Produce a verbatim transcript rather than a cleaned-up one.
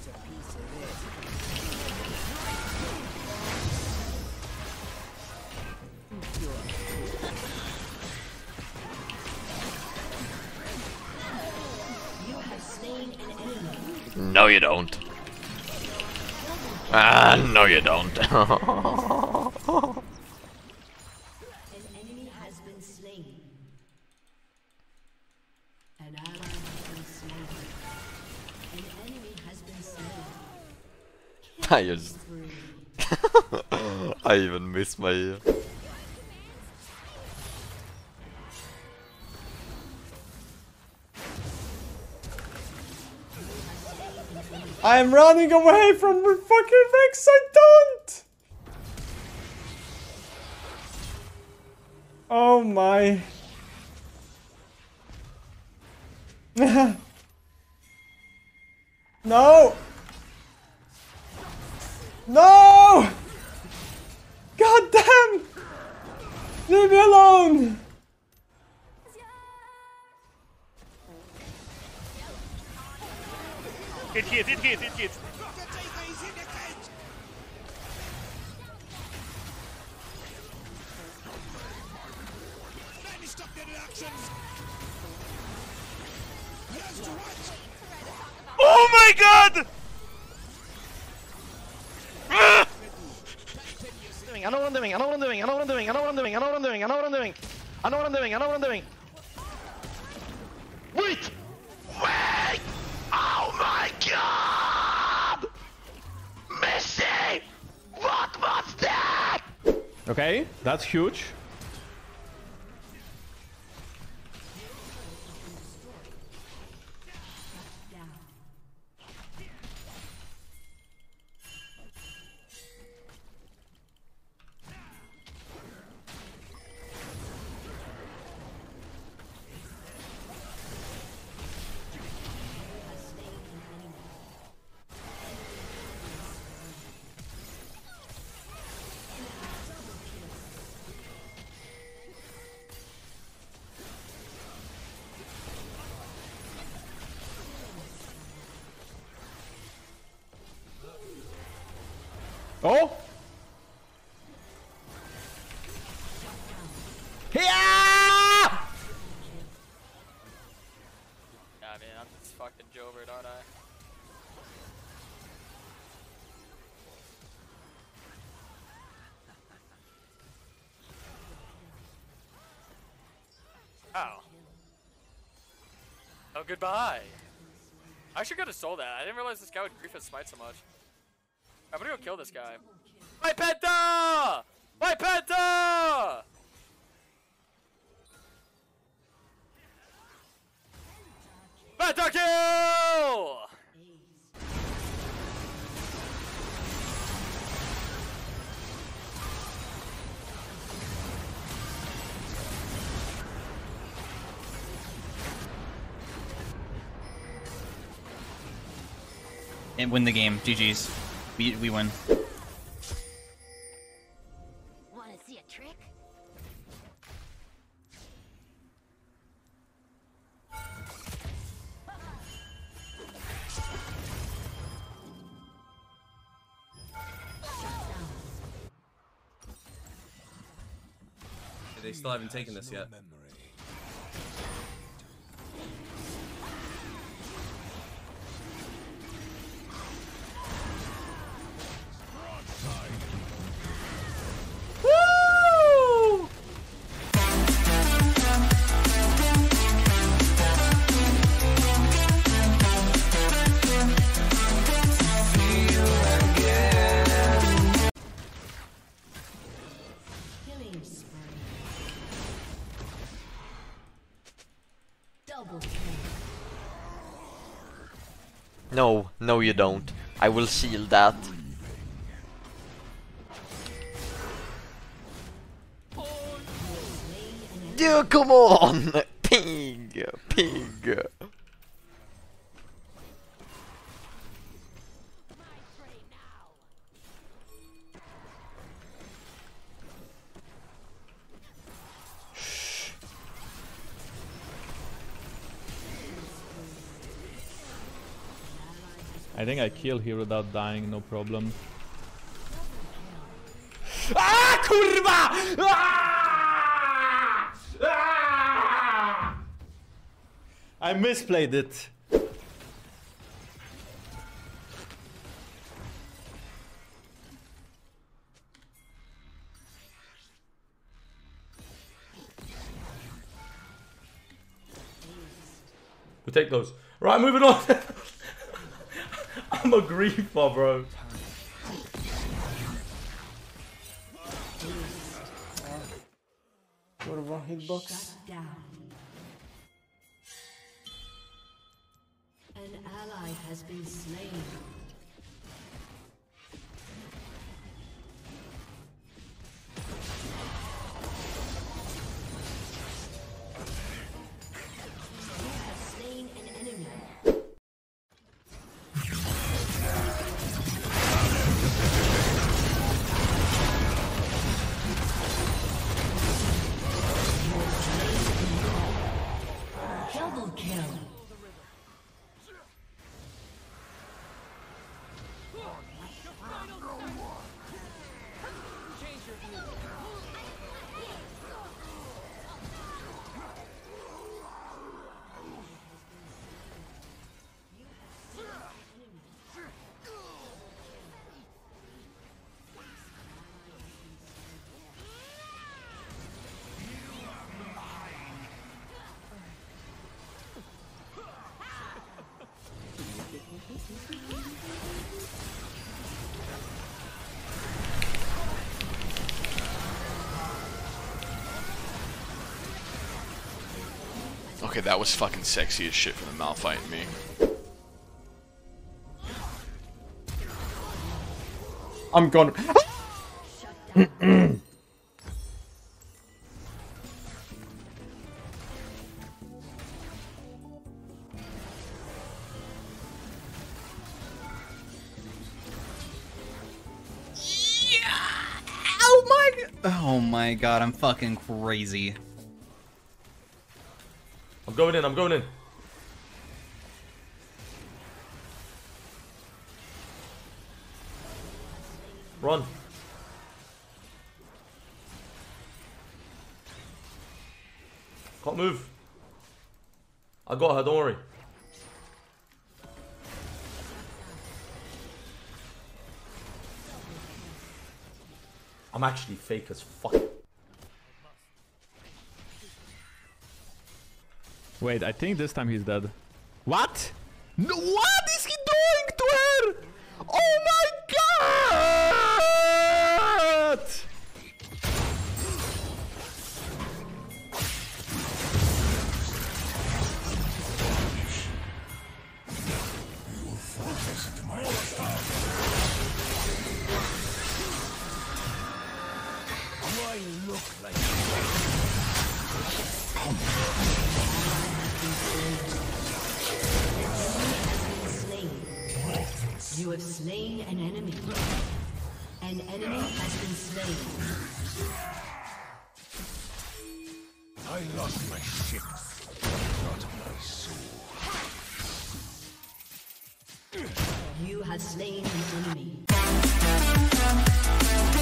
No, you don't. Ah, no, you don't. An enemy has been slain. An ally has been slain. An enemy has been slain. I just... I even missed my... I'm running away from the fucking Vex, I don't! Oh my. No! No! God damn! Leave me alone! Hit kids, hit kids, hit kids. Oh my god! I know what I'm doing, I know what I'm doing, I know what I'm doing, I know what I'm doing, I know what I'm doing, I know what I'm doing, I know what I'm doing, I know what I'm doing. Wait! Wait! Oh my god! Missy! What was that? Okay, that's huge. Oh! Yeah! Yeah, man, I'm just fucking Jobert, aren't I? Oh. Oh, goodbye. I actually could have sold that. I didn't realize this guy would grief his smite so much. I'm gonna go kill this guy. My penta! My penta! Penta kill! And win the game. G G's. We, we win. Wanna see a trick? They still haven't taken this yet. Woo! Killing spree. Double kill. No, no you don't. I will seal that. Dude, come on! Pig! Pig! I think I kill here without dying, no problem. Ah, kurwa! Ah! Ah! I misplayed it. We take those. Right, moving on. I'm a griefer, bro. What about hitbox? Shut down. An ally has been slain. You have slain an enemy. Double kill. Okay, that was fucking sexy as shit from the Malphite me. I'm gone. Oh my god. Oh my god, I'm fucking crazy. I'm going in, I'm going in. Run. Can't move. I got her, don't worry. I'm actually fake as fuck. Wait, I think this time he's dead. What? No, what is he doing to her? Oh my god! You have slain an enemy. An enemy has been slain. I lost my ship, not my soul. You have slain an enemy.